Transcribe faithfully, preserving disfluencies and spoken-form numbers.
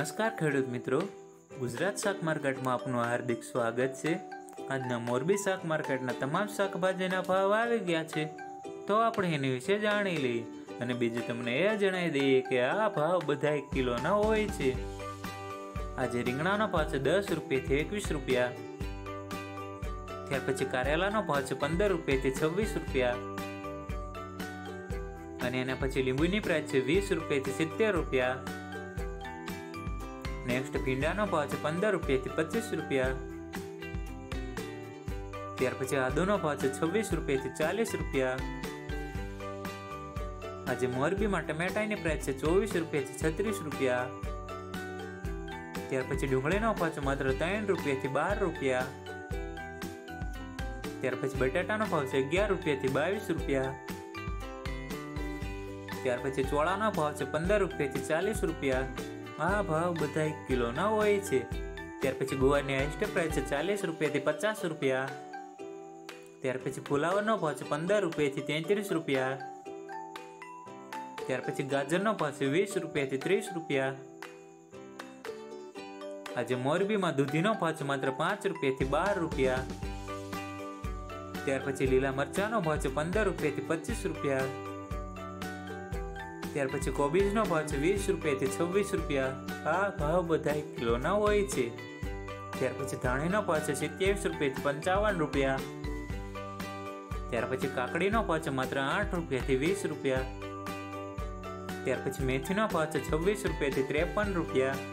नमस्कार खेडूत मित्रों, गुजरात शाक मार्केट में आपनु हार्दिक स्वागत है। आज मोरबी शाक मार्केट तमाम शाकभाजीना भाव आई गया है, तो आपणे एनी विषे जाणी लईए अने बीजुं तमने ए जणावी दईए के आ भाव बधा एक किलोना होय छे। आज રીંગણાનો ભાવ છે दस રૂપિયાથી એકવીસ રૂપિયા, ત્યાર પછી કારેલાનો ભાવ છે पंद्रह રૂપિયાથી छब्बीस રૂપિયા અને એના પછી લીંબુની પ્રાઇસ છે વીસ રૂપિયાથી સિત્તેર રૂપિયા। नेक्स्ट भींडाનો ભાવ છે पंद्रह રૂપિયાથી पच्चीस રૂપિયા, ત્યાર પછી આદુનો ભાવ છે छब्बीस રૂપિયાથી चालीस રૂપિયા। આજે મોરબીમાં ટમેટાની પ્રાઇસ છે चौबीस રૂપિયાથી छत्रीस રૂપિયા। ત્યાર પછી ડુંગળીનો ભાવ છે માત્ર तीन રૂપિયાથી बारह રૂપિયા। ત્યાર પછી બટાટાનો ભાવ છે अगियार રૂપિયાથી बाईस રૂપિયા। ત્યાર પછી ચોળાનો ભાવ છે पंद्रह રૂપિયાથી चालीस રૂપિયા। आ भाव बधा एक किलो ना होय छे। त्यार पछी गुवारनी हाईएस्ट प्राइस है चालीस रुपया पचास रुपया। त्यार पछी फुलावरनो भाव छे पंदर रुपया तेतरीस रुपया। त्यार पछी गाजरनो भाव छे वीस रुपया तीस रुपया। आज मोरबी में दूधीनो भाव छे मात्र पांच रुपया बारह रुपया। त्यार पछी लीला मरचानो भाव छे पंदर रुपया पच्चीस रुपया। त्यार पछी कोबीजनो भाव छे वीस रुपया छब्बीस रुपया। आ भाव बधा एक किलो ना होय छे। त्यार पछी धाणीनो भाव छे सत्यावीस रुपया पंचावन रुपया। त्यार पछी काकड़ीनो भाव छे मात्र आठ रुपया वीस रुपया। त्यार पछी मेथीनो भाव छे छब्बीस रुपया त्रेपन रुपया।